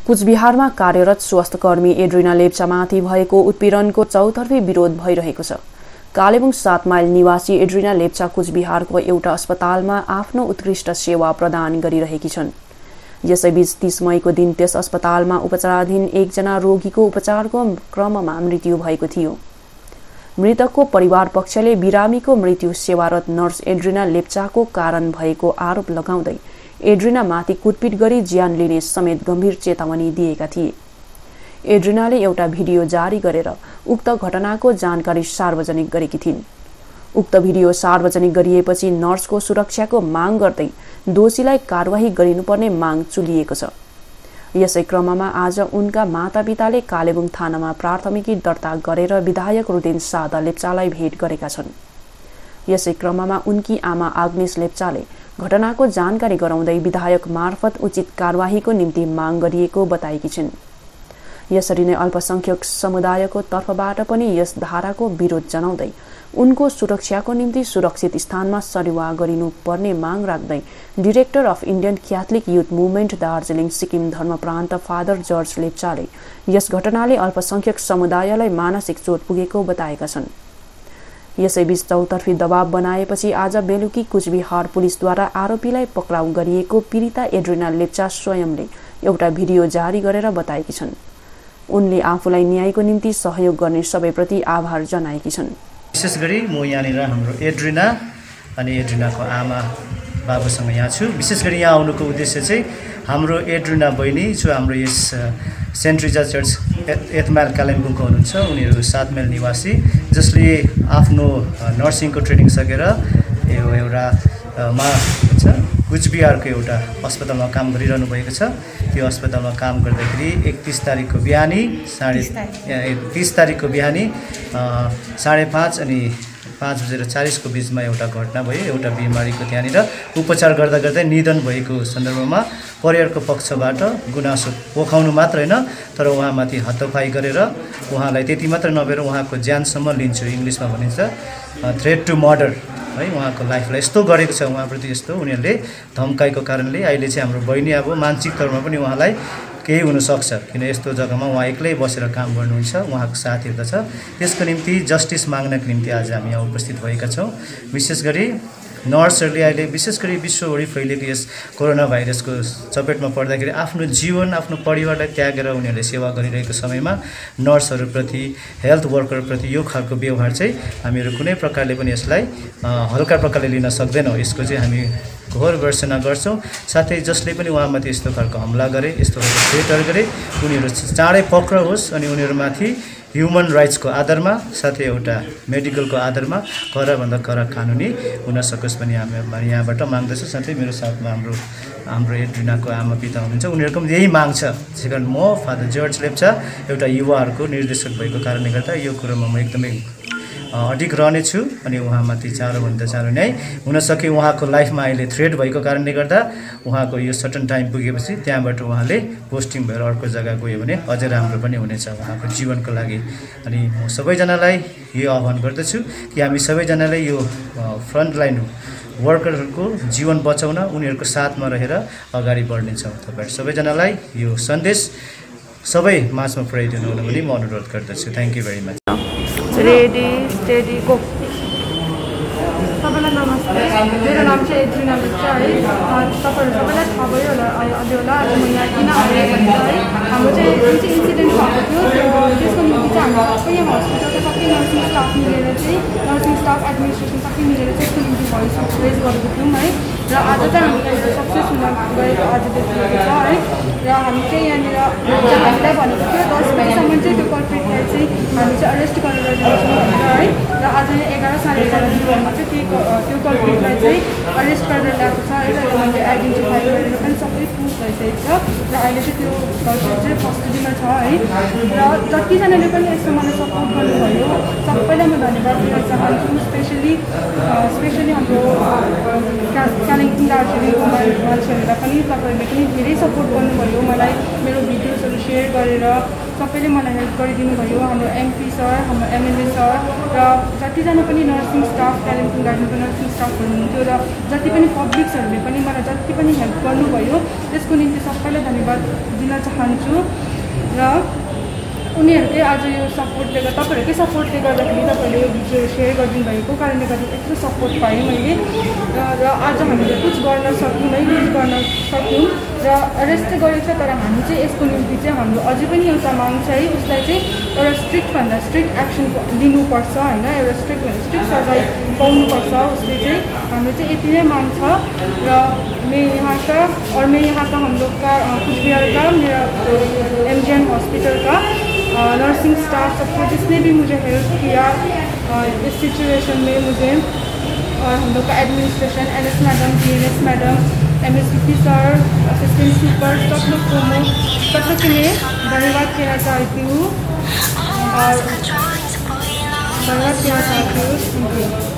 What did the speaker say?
कुचबिहारमा कार्यरत स्वास्थ्यकर्मी एड्रिना लेप्चामाथि भएको उत्पीडनको चौतर्फी विरोध भइरहेको छ। कालेबुङ 7 माइल निवासी एड्रिना लेप्चा कुचबिहारको एउटा अस्पतालमा आफ्नो उत्कृष्ट सेवा प्रदान गरिरहेकी छन्। यसैबीच 30 मईको दिन त्यस अस्पतालमा उपचाराधीन एकजना रोगीको उपचारको क्रममा मृत्यु भएको थियो। मृतकको परिवार पक्षले बिरामीको मृत्यु सेवारत नर्स एड्रिना लेप्चाको कारण भएको आरोप लगाउँदै एड्रिनामाथि कुटपिट गरी ज्यान लिने समेत गम्भीर चेतावनी दिएका थिए। एड्रिनाले एउटा भिडियो जारी गरेर उक्त घटनाको जानकारी सार्वजनिक गरेकी थिइन्। उक्त भिडियो सार्वजनिक गरिएपछि नर्सको सुरक्षाको माग गर्दै दोषीलाई कारवाही गरिनुपर्ने माग चुलिएको छ। यसै क्रममा आज उनका मातापिताले कालेबुङ थानामा प्राथमिकी दर्ता गरेर विधायक रुदेन सादा लेप्चालाई भेट गरेका छन्। यसै क्रममा उनकी आमा आग्नेस लेप्चाले घटनाको जानकारी गराउँदै विधायक मार्फत उचित कारवाहीको निम्ति माग गरिएको बताएकी छिन्। यसरी नै अल्पसंख्यक समुदायको तर्फबाट पनि यस धाराको विरोध जनाउँदै उनको सुरक्षाको निम्ति सुरक्षित स्थानमा सरुवा गरिनुपर्ने माग राख्दै director of Indian Catholic youth movement Darjeeling Sikkim धर्मप्रान्त फादर जर्ज लेप्चाले यस घटनाले अल्पसंख्यक समुदायलाई मानसिक चोट पुगेको बताएका छन्। यसैबीच चौतर्फी दबाव बनाएपछि आज बेलुकी कुचबिहार पुलिसद्वारा आरोपीलाई पक्राउ गरिएको पीडिता एड्रिना लेप्चा स्वयंले एउटा भिडियो जारी गरेर बताएकी छन्। उनले आफूलाई न्यायको निम्ति सहयोग गर्ने सबैप्रति आभार जनाएकी छन्। विशेष गरी म यहाँनिर हाम्रो एड्रिना अनि एड्रिनाको आमा बाबुसँग यहाँ छु। विशेष गरी यहाँ आउनुको उद्देश्य चाहिँ हाम्रो एड्रिना बहिनी जो हाम्रो यस सेन्ट रिजा चर्च 8 माइल कालिम्पोङको हुनुहुन्छ। उनीहरू 7 माइल निवासी जसले आफ्नो नर्सिङको ट्रेनिङ सकेर यो एउटा कुचबिहारको एउटा अस्पतालमा काम गरिरहनु भएको छ। त्यो अस्पतालमा काम गर्दाखेरि 31 तारिकको बिहानी 30 तारिकको बिहानी 5:30 अनि 5:40 को बीचमा एउटा घटना भयो। एउटा बिमारीको त्यहाँनिर उपचार गर्दा गर्दै निधन भएको सन्दर्भमा परिवारको पक्षबाट गुनासो पोखाउनु मात्र होइन तर उहाँमाथि हत्यापाई गरेर उहाँलाई त्यति मात्र नभएर उहाँको ज्यानसम्म लिन्छु, इङ्ग्लिसमा भनिन्छ थ्रेट टु मर्डर है, उहाँको लाइफलाई यस्तो गरेको छ, उहाँप्रति यस्तो उनीहरूले धम्काएको कारणले अहिले चाहिँ हाम्रो बहिनी अब मानसिक तौरमा पनि उहाँलाई केही हुनसक्छ किन यस्तो जग्गामा उहाँ एक्लै बसेर काम गर्नुहुन्छ, उहाँको साथीहरू त छ। त्यसको निम्ति जस्टिस माग्नको निम्ति आज हामी यहाँ उपस्थित भएका छौँ। विशेष गरी नर्सहरूले अहिले विशेष गरी विश्वभरि फैलिएको यस कोरोना भाइरसको चपेटमा पर्दाखेरि आफ्नो जीवन आफ्नो परिवारलाई त्यागेर उनीहरूले सेवा गरिरहेको समयमा नर्सहरूप्रति हेल्थ वर्करप्रति यो खालको व्यवहार चाहिँ हामीहरू कुनै प्रकारले पनि यसलाई हल्का प्रकारले लिन सक्दैनौँ। यसको चाहिँ हामी घोर भर्त्सना गर्छौँ। साथै जसले पनि उहाँमाथि यस्तो खालको हमला गरे, यस्तो खालको थ्रेटहरू गरे उनीहरू चाँडै पक्राओस् अनि उनीहरूमाथि ह्युमन राइट्सको आधारमा साथै एउटा मेडिकलको आधारमा कराभन्दा करा कानुनी हुन सकोस् पनि हामी यहाँबाट माग्दछौँ। साथै मेरो साथमा हाम्रो एड्रिनाको आमा पिता हुनुहुन्छ, उनीहरूको पनि यही माग छ। त्यसै कारण म फादर जर्ज लेप्चा एउटा युवाहरूको निर्देशक भएको कारणले गर्दा यो कुरोमा म एकदमै अडिग रहनेछु अनि उहाँमाथि चाँडोभन्दा चाँडो न्याय हुन सके। उहाँको लाइफमा अहिले थ्रेट भएको कारणले गर्दा उहाँको यो सर्टन टाइम पुगेपछि त्यहाँबाट उहाँले पोस्टिङ भएर अर्को जग्गा गयो भने अझै राम्रो पनि हुनेछ उहाँको जीवनको लागि। अनि म सबैजनालाई यो आह्वान गर्दछु कि हामी सबैजनाले यो फ्रन्टलाइन वर्करहरूको जीवन बचाउन उनीहरूको साथमा रहेर अगाडि बढ्नेछौँ। तपाईँहरू सबैजनालाई यो सन्देश सबै माझमा पुर्याइदिनु हुन पनि म अनुरोध गर्दछु। Thank you very much. Ready steady go. सबैलाई नमस्ते, मेरो नाम चाहिँ एड्रिना लेप्चा है। तपाईँहरू सबैलाई थाहा भयो होला अहिले होला आज म यहाँ किन आएको भन्छ है। हाम्रो चाहिँ जुन चाहिँ इन्सिडेन्ट भएको थियो त्यसको निम्ति चाहिँ हाम्रो सबै यहाँ हस्पिटलको सबै नर्सिङ स्टाफ मिलेर चाहिँ नर्सिङ स्टाफ एडमिनिस्ट्रेसन सबै मिलेर चाहिँ यसको निम्ति भोइस रेज गरेको थियौँ है। र आज चाहिँ हामीले सक्सेस हुन गएको आज देखिएको छ है। र हामी चाहिँ यहाँनिर हामीलाई भनेको थियो 10 बजीसम्म चाहिँ त्यो कल्प्रिटलाई चाहिँ हामी चाहिँ अरेस्ट गरेर ल्याउँछौँ भनेर है। र आज 11 साढे 11 चाहिँ त्यो कल्प्रिटलाई चाहिँ अरेस्ट गरेर ल्याएको छ है। र हामीले आइडेन्टिफाई गरेर पनि सबै प्रुफ भइसकेको छ। र अहिले चाहिँ त्यो कल्प्रिट चाहिँ कस्टडीमा छ है। र जतिजनाले पनि यसमा मलाई सपोर्ट गर्नुभयो सबैलाई म धन्यवाद दिन चाहन्छु। स्पेसली हाम्रो कालिम्पोङ दार्जिलिङको मान्छेहरूलाई पनि तपाईँहरूले पनि धेरै सपोर्ट गर्नुभयो मलाई, मेरो भिडियोजहरू सेयर गरेर सबैले मलाई हेल्प गरिदिनु भयो। हाम्रो एमपी सर, हाम्रो एमएलए सर र जतिजना पनि नर्सिङ स्टाफ कालिम्पोङ दार्जिलिङको नर्सिङ स्टाफ हुनुहुन्थ्यो र जति पनि पब्लिक्सहरूले पनि मलाई जति पनि हेल्प गर्नुभयो त्यसको निम्ति सबैलाई धन्यवाद दिन चाहन्छु र उनीहरुकै आज यो सपोर्टले गर्दा तपाईहरुकै सपोर्टले गर्दाखेरि तपाईहरुले यो भिडियो शेयर गरिदिनु भएको कारणले गर्दा यत्रो सपोर्ट पाएँ मैले र आज हामीले कुछ गर्न सक्यौँ है कुछ गर्न सक्यौँ र अरेस्ट गरेको छ तर हामी चाहिँ यसको निम्ति चाहिँ हाम्रो अझै पनि एउटा माग छ है उसलाई चाहिँ एउटा स्ट्रिक्टभन्दा स्ट्रिक्ट एक्सन लिनुपर्छ होइन एउटा स्ट्रिक्टभन्दा स्ट्रिक्ट सजाय पाउनुपर्छ उसले चाहिँ हाम्रो चाहिँ यति नै माग छ र मैं यहाँ का हम लोग का कुछ बिहार का मेरा MGM हॉस्पिटल का नर्सिंग स्टाफ सबको जिसने भी मुझे हेल्प किया इस सिचुएशन में मुझे और हम लोग का administration NS madam GNS madam MSVP sir assistant super सब लोग को मैं धन्यवाद कहना चाहती हूँ और धन्यवाद कहना चाहती हूँ।